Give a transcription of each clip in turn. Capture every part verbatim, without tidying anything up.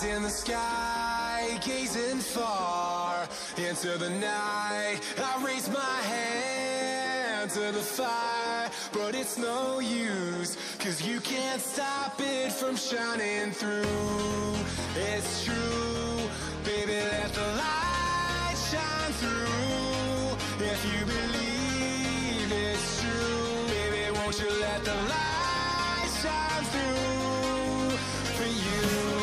in the sky, gazing far into the night. I raise my hand to the fire, but it's no use, 'cause you can't stop it from shining through. It's true, baby, let the light shine through. If you believe it's true, baby, won't you let the light shine through for you.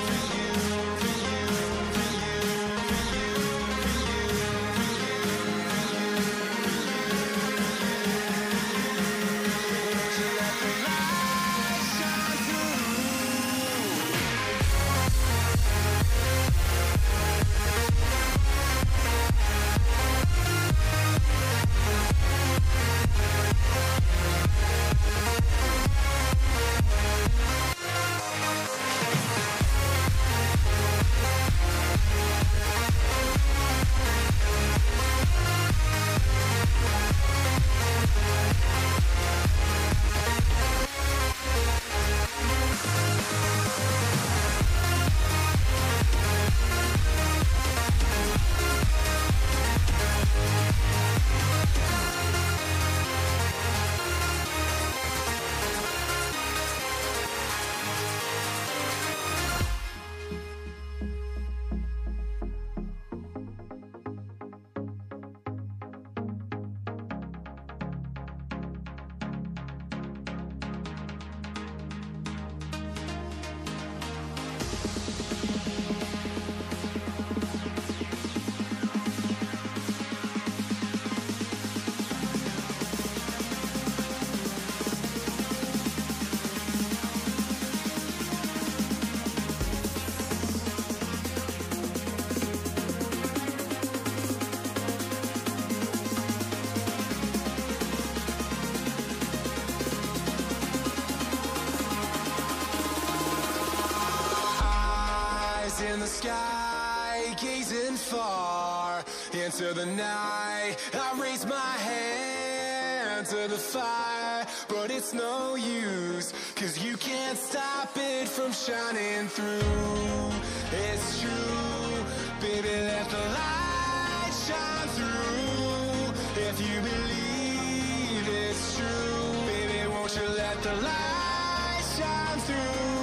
In the sky, gazing far into the night. I raise my hand to the fire, but it's no use, 'cause you can't stop it from shining through. It's true, baby, let the light shine through. If you believe it's true, baby, won't you let the light shine through.